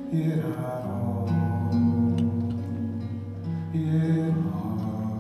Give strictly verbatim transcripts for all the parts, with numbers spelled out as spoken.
Iraró, iraró.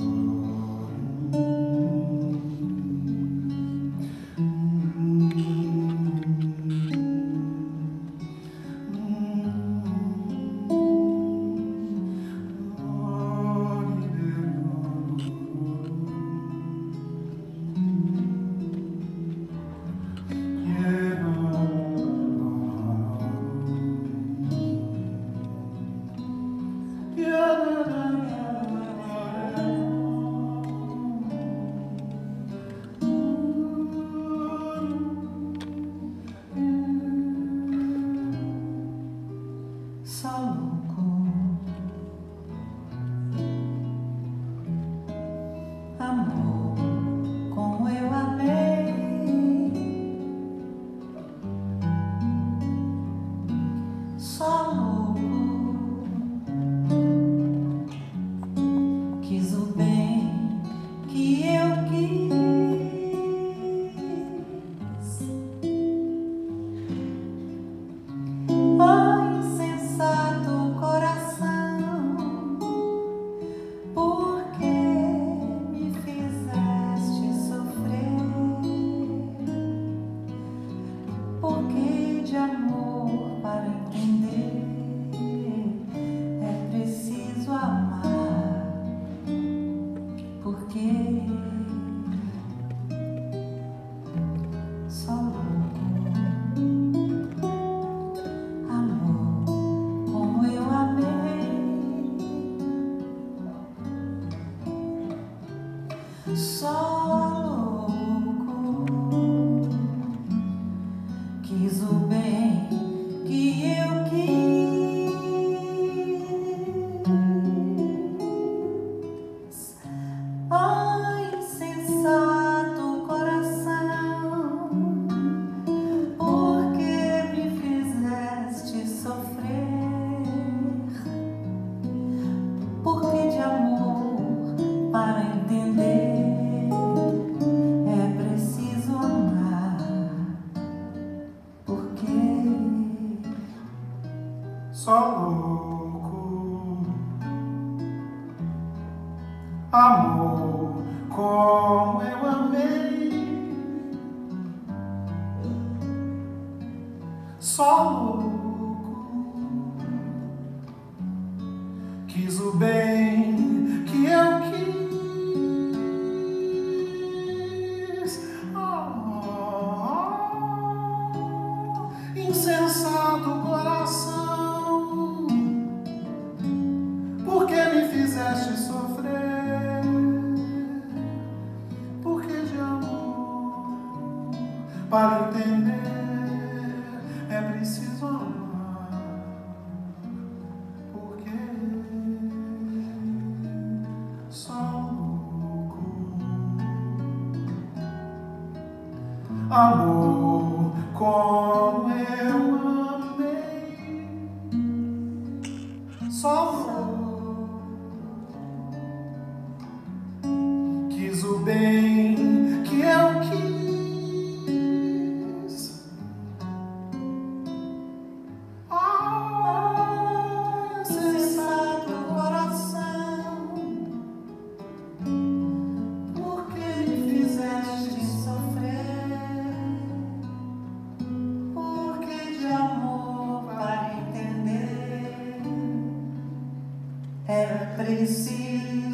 Só louco, amor, como eu amei. Só louco, quis o bem que eu quis. Oh, insensato coração, por que me fizeste sofrer? Por que de amor para entender é preciso amar? Por que só louco, amor, como eu amei. Só louco, quis o bem que eu quis. Ai, insensato coração, por que me fizeste sofrer? Por que de amor para entender é preciso amar? Por que Só louco, amor, como eu amei. Só louco, quis o bem que eu quis. Ah, insensato coração, por que me fizeste sofrer? Por que de amor para entender é preciso amar? Porque só louco, amor, como eu amei. Só louco, quis o bem que eu quis. Ah, insensato coração, por que me fizeste sofrer? Por que de amor para entender é preciso